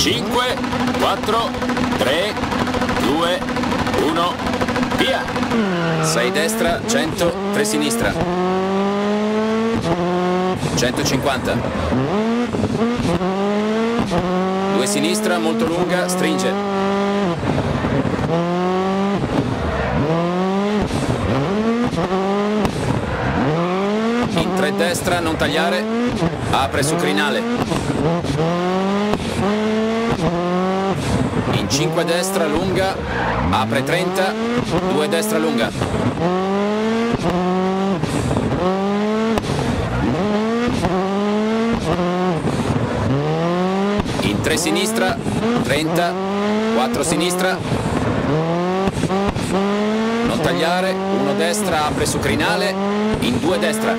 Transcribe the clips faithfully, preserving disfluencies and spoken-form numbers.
cinque, quattro, tre, due, uno, via! sei destra, cento, tre sinistra. centocinquanta. due sinistra, molto lunga, stringe. In tre destra, non tagliare, apre su crinale. In cinque destra, lunga, apre trenta, due destra lunga. In tre sinistra, trenta, quattro sinistra, non tagliare, uno destra, apre su crinale, in due destra.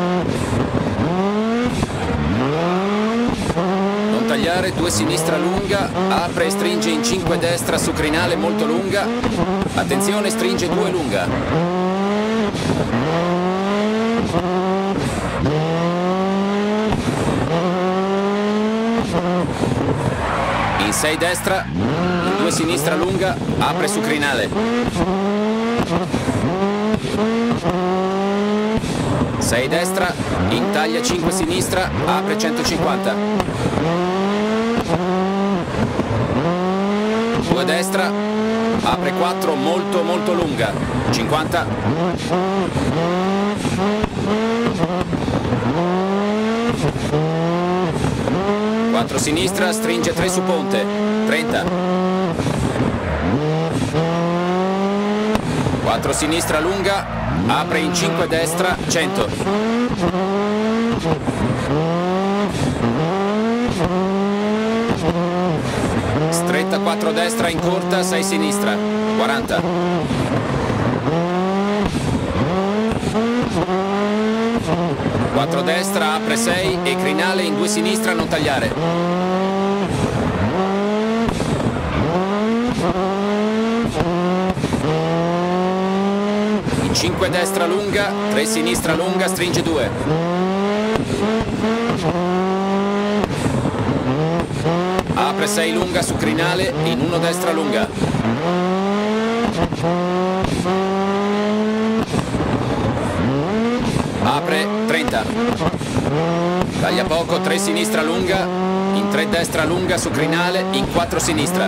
Non tagliare, due sinistra lunga, apre e stringe in cinque destra su crinale molto lunga, attenzione, stringe due lunga. In sei destra, in due sinistra lunga, apre su crinale. sei destra, in taglia cinque sinistra, apre centocinquanta. due destra, apre quattro, molto molto lunga, cinquanta. quattro sinistra, stringe tre su ponte, trenta. quattro sinistra lunga, apre in cinque destra, cento. Stretta quattro destra in corta, sei sinistra, quaranta. quattro destra, apre sei e crinale in due sinistra, non tagliare. In cinque destra lunga, tre sinistra lunga, stringe due. Apre sei lunga su crinale, in uno destra lunga. Apre trenta. Taglia poco, tre sinistra lunga, in tre destra lunga su crinale, in quattro sinistra.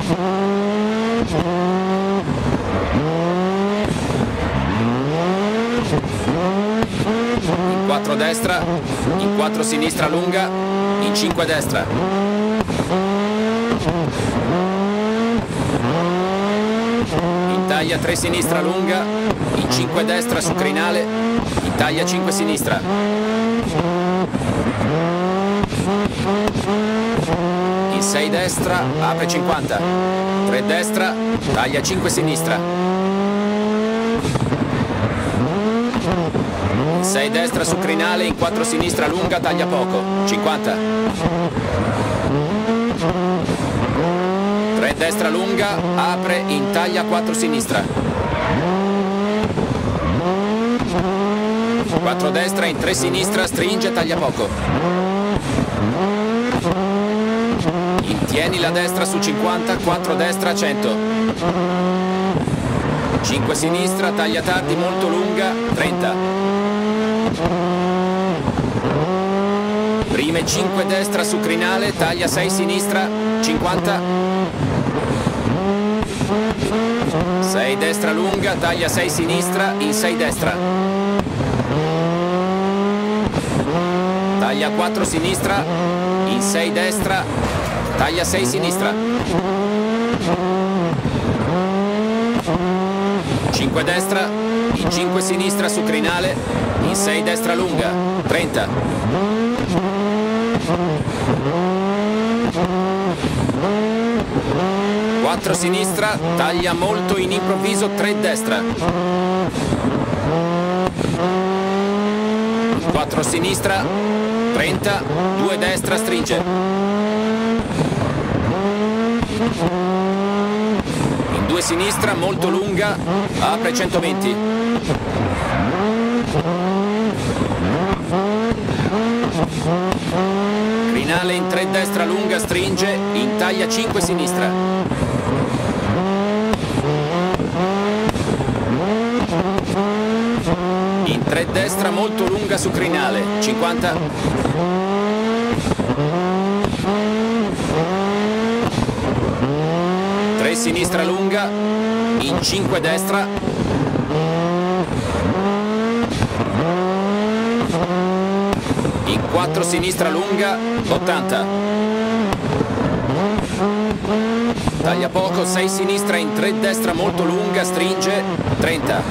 In quattro destra, in quattro sinistra lunga, in cinque destra. In taglia tre sinistra lunga, in cinque destra su crinale, in taglia cinque sinistra. In sei destra, apre cinquanta. tre destra, taglia cinque sinistra. In sei destra su crinale, in quattro sinistra lunga, taglia poco, cinquanta. tre destra lunga, apre, in taglia quattro sinistra. quattro destra, in tre sinistra, stringe, taglia poco. Intieni la destra su cinquanta, quattro destra, cento. cinque sinistra, taglia tardi, molto lunga, trenta. Prime cinque destra su crinale, taglia sei sinistra, cinquanta. sei destra lunga, taglia sei sinistra, in sei destra. Taglia quattro sinistra, in sei destra, taglia sei sinistra. cinque destra, in cinque sinistra su crinale, in sei destra lunga, trenta. quattro sinistra, taglia molto in improvviso, tre destra. quattro sinistra, trenta, due destra, stringe. In due sinistra, molto lunga, apre centoventi. Crinale in tre destra lunga, stringe, intaglia cinque sinistra. In tre destra molto lunga su crinale, cinquanta. tre sinistra lunga, in cinque destra. In quattro sinistra lunga, ottanta. Taglia poco, sei sinistra in tre destra molto lunga, stringe, trenta.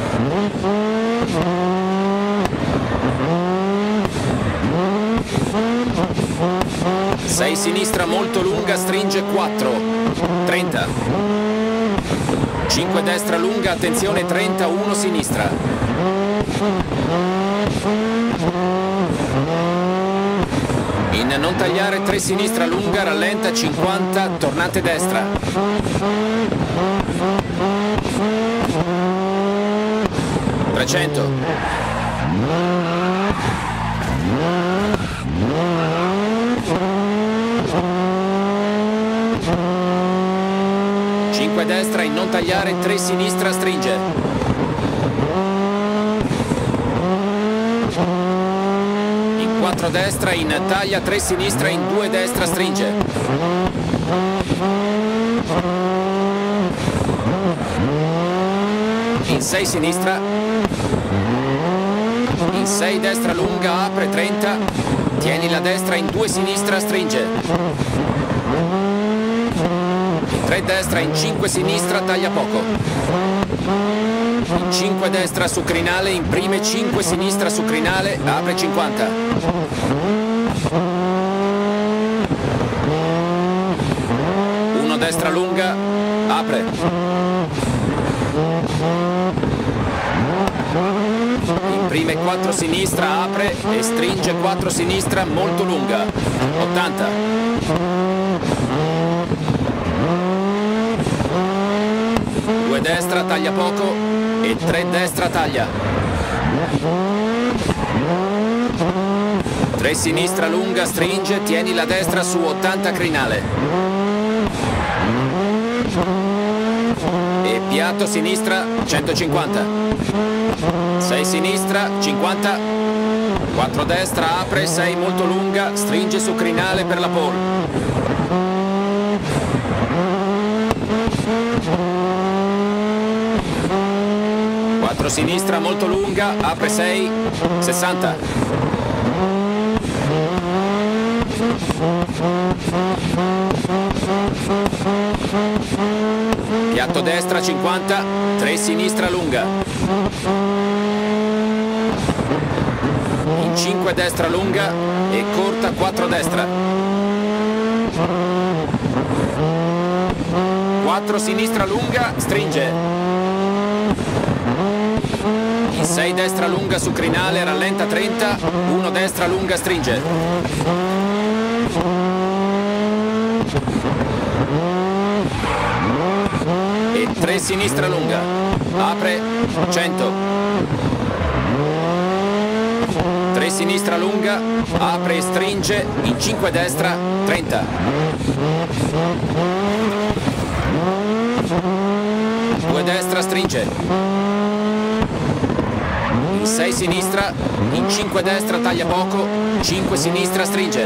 sei sinistra molto lunga, stringe, quattro, trenta. cinque destra lunga, attenzione, trenta, uno sinistra. In non tagliare, tre sinistra lunga, rallenta, cinquanta, tornante destra. trecento. cinque destra, in non tagliare, tre sinistra, stringe. In quattro destra, in taglia, tre sinistra, in due destra, stringe. In sei sinistra. In sei destra lunga, apre, trenta. Tieni la destra, in due sinistra, stringe. In tre destra, in cinque sinistra, taglia poco. In cinque destra su crinale, imprime, cinque sinistra su crinale, apre, cinquanta. uno destra lunga, apre. Imprime quattro sinistra, apre e stringe quattro sinistra molto lunga, ottanta. due destra, taglia poco e tre destra, taglia. tre sinistra lunga, stringe, tieni la destra su ottanta crinale. E piatto sinistra, centocinquanta. sei sinistra, cinquanta. quattro destra, apre, sei molto lunga, stringe su crinale per la pole. quattro sinistra, molto lunga, apre, sei, sessanta. Piatto destra, cinquanta, tre sinistra lunga. In cinque destra lunga e corta, quattro destra. quattro sinistra lunga, stringe. In sei destra lunga su crinale, rallenta, trenta, uno destra lunga, stringe. E tre sinistra lunga, apre, cento. tre sinistra lunga, apre e stringe, in cinque destra, trenta. due destra, stringe. In sei sinistra, in cinque destra, taglia poco, cinque sinistra, stringe.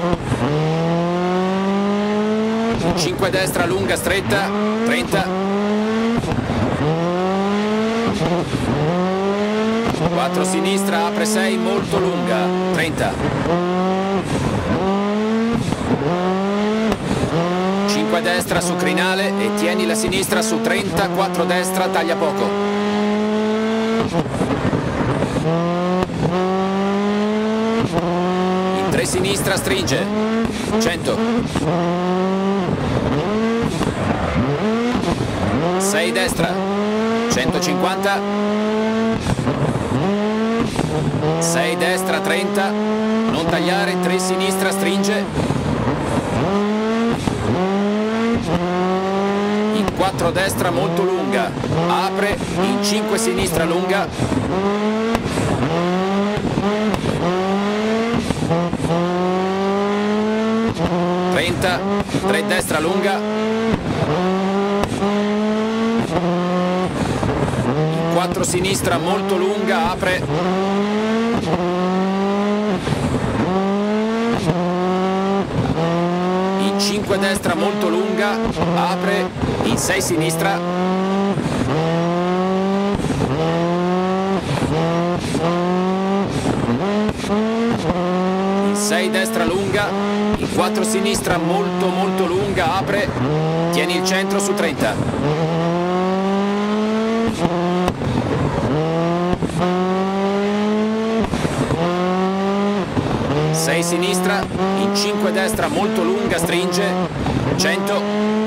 In cinque destra, lunga, stretta, trenta. quattro sinistra, apre, sei, molto lunga, trenta. cinque destra su crinale e tieni la sinistra su trenta, quattro destra, taglia poco. In tre sinistra, stringe, cento. sei destra, centocinquanta. sei destra, trenta. Non tagliare, tre sinistra, stringe. In quattro destra molto lunga, apre, in cinque sinistra lunga. cinquanta, tre destra lunga, in quattro sinistra molto lunga, apre, in cinque destra molto lunga, apre, in sei sinistra, in sei destra lunga, in quattro sinistra molto molto lunga, apre, tieni il centro su trenta, sei sinistra, in cinque destra molto lunga, stringe, cento,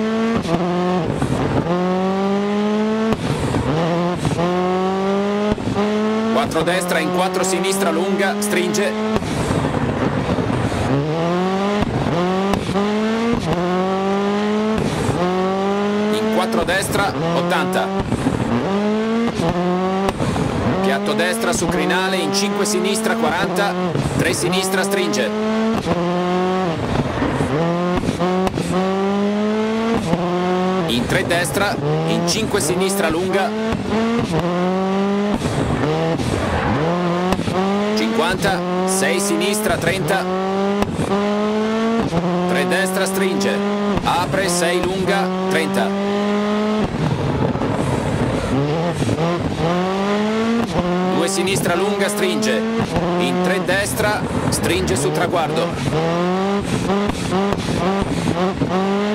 quattro destra, in quattro sinistra lunga, stringe, in quattro destra, ottanta, piatto destra su crinale, in cinque sinistra, quaranta, tre sinistra, stringe, in tre destra, in cinque sinistra lunga, cinquanta, sei sinistra, trenta, tre destra, stringe, apre, sei lunga, trenta, due sinistra lunga, stringe, in tre destra, stringe su traguardo,